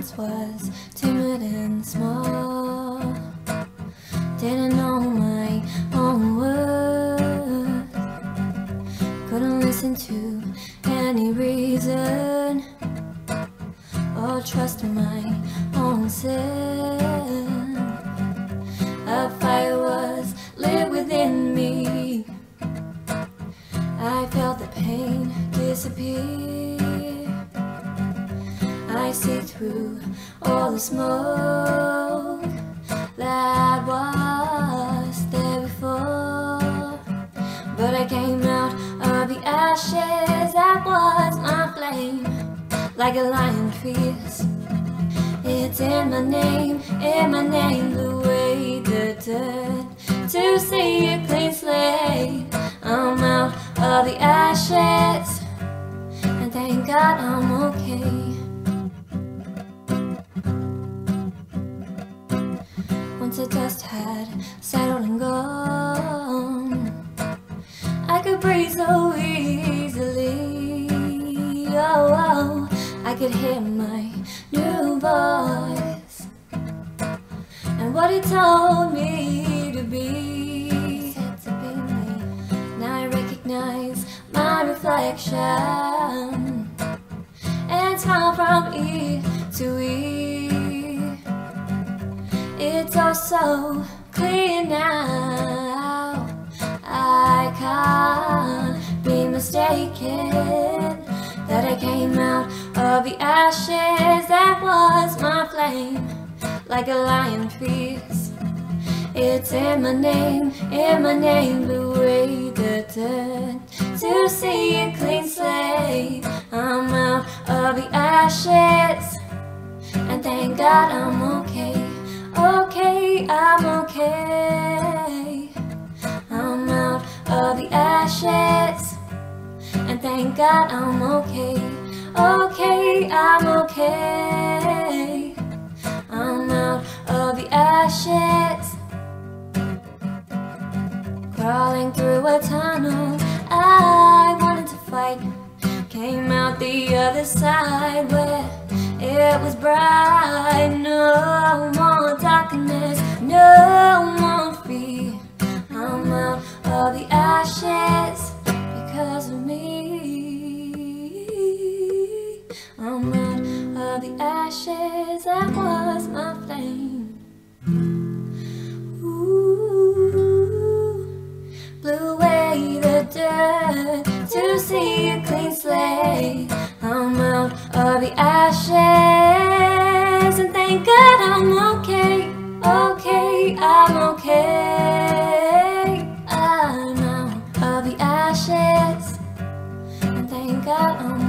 once was timid and small, didn't know my own worth, couldn't listen to any reason or trust my own sin. A fire was lit within me, I felt the pain disappear. I see through all the smoke that was there before, but I came out of the ashes. That was my flame, like a lion fears. It's in my name, blew away the dirt to see a clean slate. I'm out of the ashes, and thank God I'm okay. Once the dust had settled and gone, I could breathe so easily. Oh, oh, I could hear my new voice and what it told me to be. Now I recognize my reflection and smile from ear to ear. It's all so clear now, I can't be mistaken that I came out of the ashes. That was my flame, like a lion fears. It's in my name, blew away the dirt to see a clean slate. I'm out of the ashes, and thank God I'm okay. Okay, I'm okay. I'm out of the ashes, and thank God I'm okay. Okay, I'm okay. I'm out of the ashes, crawling through a tunnel I wanted to fight. Came out the other side where it was bright. No more darkness, no more fear. I'm out of the ashes because of me. I'm out of the ashes, that was my flame. Ooh, blew away the dirt to see a clean slate. I'm out of the ashes, and thank God I'm okay. Okay, I'm okay. I'm out of the ashes, and thank God I'm